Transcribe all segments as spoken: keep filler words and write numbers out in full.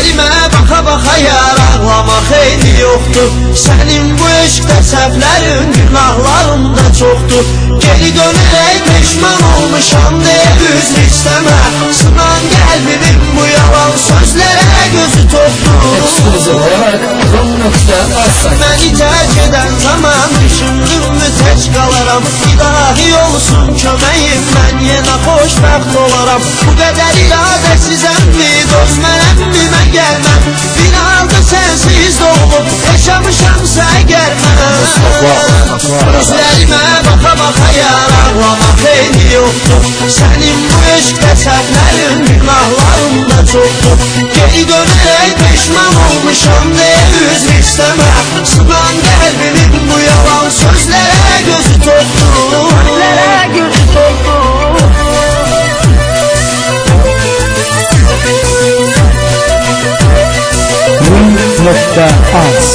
Gözlerime baka baka yar ağlamak eyni yoktur. Senin bu eşkdə səhvlərin, günahların da çoxdur. Geri dönerək peşman olmuşam deyə üzr istəmə. Sınan qəlbimin bu yalan sözlərə gözü toxdur. Məni tərk edən zaman düşündüm mü tək qalaram. İlahi olsun köməyim, mən yenə xoşbəxt olaram. Bu qədər iradəsizəmmi, dost mənəmmi, mən gəlməm. Bir halda sənsiz doğulub yaşamışamsa əgər mən. Gözlərimə baka baka yar ağlamaq eyni yoktur. Sənin bu eşkdə səhvlərin, günahların da çoxdur. Geri dönərək peşman olmuşam deyə üzr istəmə. Sınan qəlbimin bu yalan sözlərə gözü toxdur. Sözlərə gözü toxdur. Nokta az.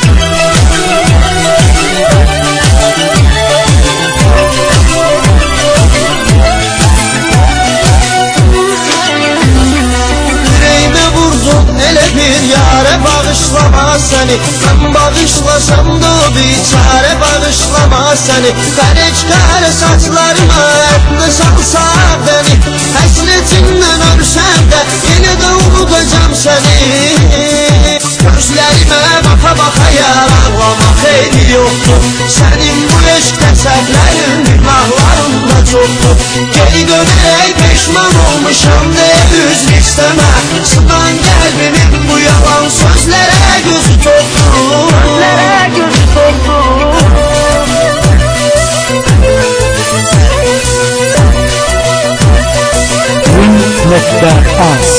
Yüreğime vurdun elə bir yare, bağışlama səni. Mən bağışlasam da bir çare, bağışlama səni. Qara çıxar saçlarıma, ətlə salsa bəni. Həsretindən ölsəm də yenə də unudacam səni. Gözlərimə baka baka yar ağlamaq eyni yoktur. Sənin bu eşkdə səhvlərin, günahların da çoxdur. Geri dönərək peşman olmuşam deyə üzr istəmə. Sınan qəlbimin bu yalan sözlərə gözü toxdur. Sözlərə gözü toxdur. Nokta az.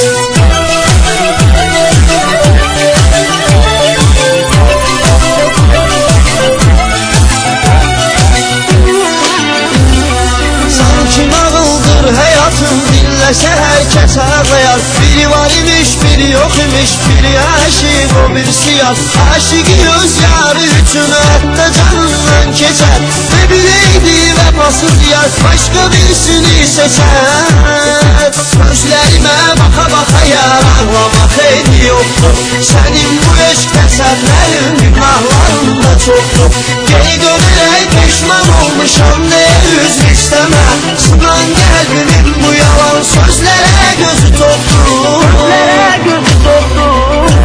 Dinləsə hər kəs ağlayar. Biri var imiş, biri yox imiş. Biri aşık, o birisi yad. Aşıqı öz yarı üçün hətta canından keçər. Ne bileydi vəfasız yar, başqa birisini seçər. Gözlərimə baka baka yar ağlamaq eyni yoktur. Sənin bu eşkdə səhvlərin, günahların da çoxdur. Geri dönərək peşman olmuşam deyə üzr istəmə. Sınan qəlbimin bu yalan sözlərə gözü toxdur. Sözlərə gözü toxdur.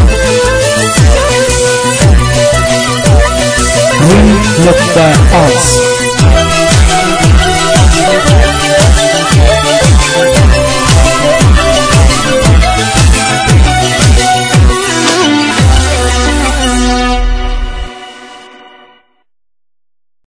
Nokta az.